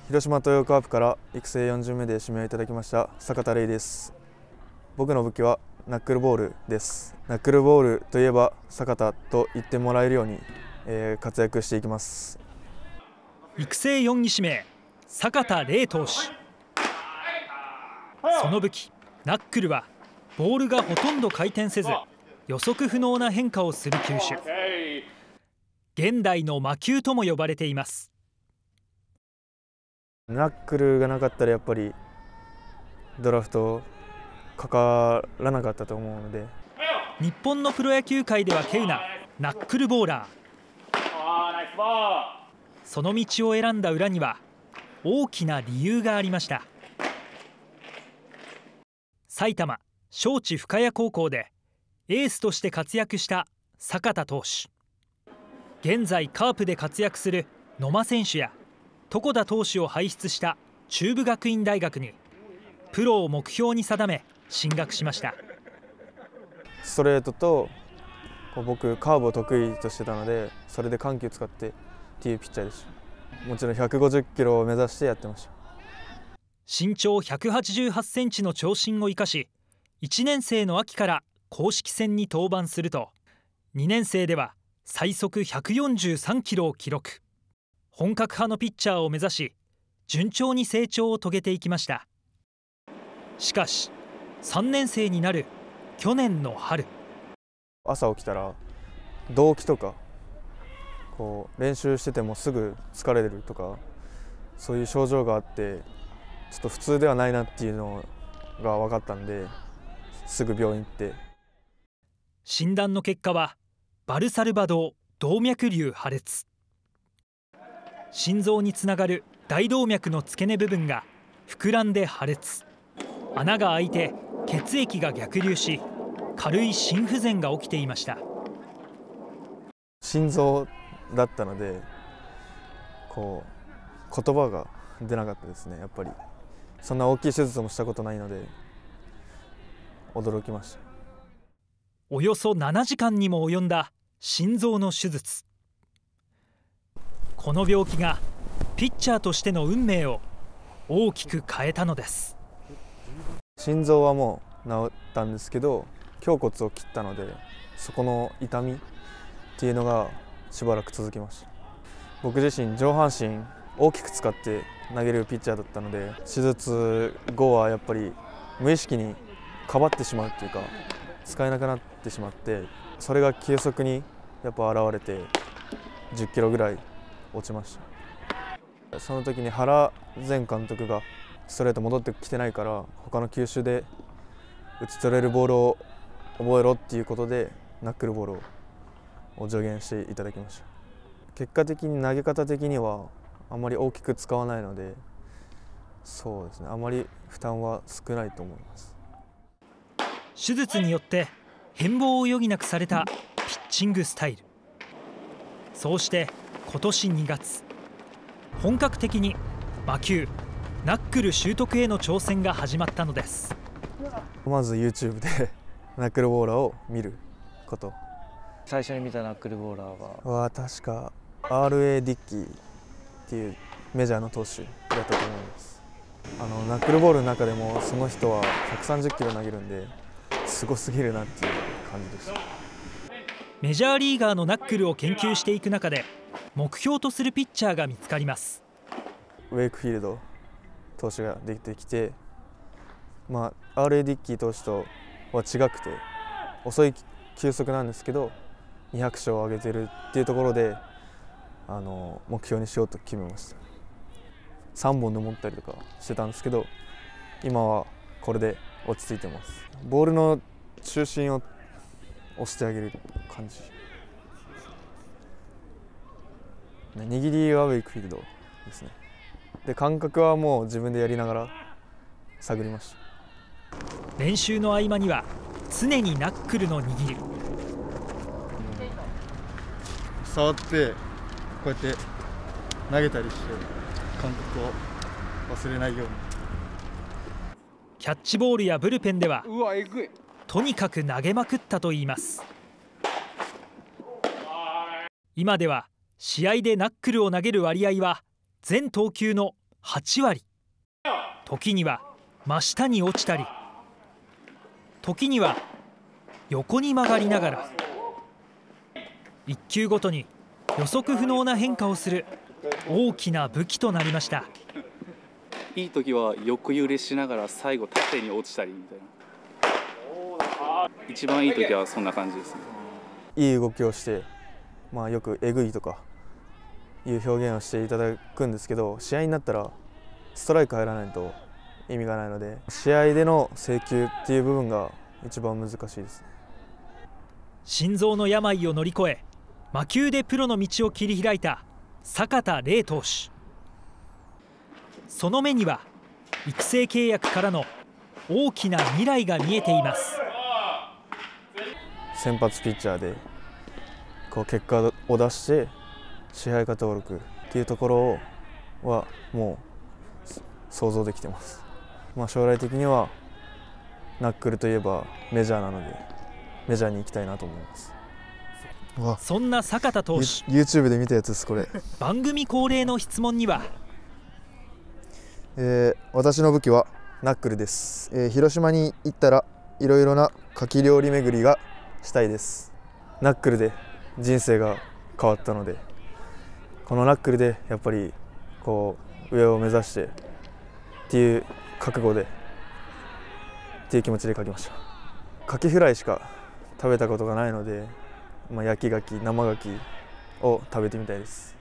広島東洋カープから育成4巡目で指名いただきました坂田玲です。僕の武器はナックルボールです。ナックルボールといえば坂田と言ってもらえるように、活躍していきます。 育成4位指名坂田玲投手。その武器ナックルはボールがほとんど回転せず予測不能な変化をする球種。現代の魔球とも呼ばれています。 ナックルがなかったらやっぱりドラフトかからなかったと思うので、 日本のプロ野球界では稀有なナックルボーラー。その道を選んだ裏には大きな理由がありました。埼玉招致深谷高校でエースとして活躍した坂田投手。現在カープで活躍する野間選手や床田投手を輩出した中部学院大学にプロを目標に定め進学しました。 ストレートと僕カーブを得意としてたので、それで緩急使ってっていうピッチャーでした。もちろん150キロを目指してやってました。 身長188センチの長身を生かし、1年生の秋から公式戦に登板すると、2年生では最速143キロを記録。本格派のピッチャーを目指し順調に成長を遂げていきました。しかし3年生になる去年の春、 朝起きたら動悸とか練習しててもすぐ疲れるとか、そういう症状があって、ちょっと普通ではないなっていうのが分かったんで、すぐ病院行って。 診断の結果はバルサルバドー動脈瘤破裂。心臓につながる大動脈の付け根部分が膨らんで破裂。穴が開いて血液が逆流し、軽い心不全が起きていました。 心臓だったので言葉が出なかったですね。やっぱりそんな大きい手術もしたことないので驚きました。 およそ7時間にも及んだ心臓の手術。この病気がピッチャーとしての運命を大きく変えたのです。 心臓はもう治ったんですけど、胸骨を切ったので、そこの痛みっていうのがしばらく続きました。僕自身上半身大きく使って投げるピッチャーだったので、手術後はやっぱり無意識にかばってしまうっていうか、使えなくなってしまって、それが急速にやっぱ現れて10キロぐらい落ちました。その時に原前監督がストレート戻ってきてないから他の球種で打ち取れるボールを覚えろっていうことでナックルボールを助言していただきました。結果的に投げ方的にはあまり大きく使わないので、そうですね、あまり負担は少ないと思います。 手術によって変貌を余儀なくされたピッチングスタイル。そうして今年2月、本格的に魔球ナックル習得への挑戦が始まったのです。 まず YouTube でナックルボーラーを見ること。 最初に見たナックルボーラーは確か R.A. ディッキーっていうメジャーの投手だったと思います。ナックルボールの中でもその人は130キロ投げるんですごすぎるなっていう感じでした。 メジャーリーガーのナックルを研究していく中で目標とするピッチャーが見つかります。 ウェイクフィールド投手ができてきて、R.A. ディッキー投手とは違くて遅い球速なんですけど200勝を挙げてるっていうところで目標にしようと決めました。3本で持ったりとかしてたんですけど、今はこれで落ち着いてます。ボールの中心を押してあげる感じ。握りはウェイクフィールドですね。で感覚はもう自分でやりながら探りました。 練習の合間には常にナックルの握り。 触ってこうやって投げたりして感覚を忘れないように。 キャッチボールやブルペンではとにかく投げまくったといいます。今では試合でナックルを投げる割合は全投球の 8割、時には真下に落ちたり、時には横に曲がりながら1球ごとに予測不能な変化をする大きな武器となりました。 いい時は横揺れしながら最後縦に落ちたりみたいな、一番いい時はそんな感じですね。 いい動きをして、よくえぐいとかいう表現をしていただくんですけど、試合になったらストライク入らないと意味がないので、試合での制球っていう部分が一番難しいです。 心臓の病を乗り越え魔球でプロの道を切り開いた坂田怜投手。その目には育成契約からの大きな未来が見えています。 先発ピッチャーで結果を出して支配下登録っていうところはもう想像できてます。将来的にはナックルといえばメジャーなのでメジャーに行きたいなと思います。 そんな坂田投手、 YouTube で見たやつです。これ番組恒例の質問には、 私の武器はナックルです。広島に行ったらいろいろな牡蠣料理巡りがしたいです。ナックルで人生が変わったので、このナックルでやっぱり上を目指してっていう覚悟でっていう気持ちで書きました。カキフライしか食べたことがないので、焼き牡蠣、生牡蠣を食べてみたいです。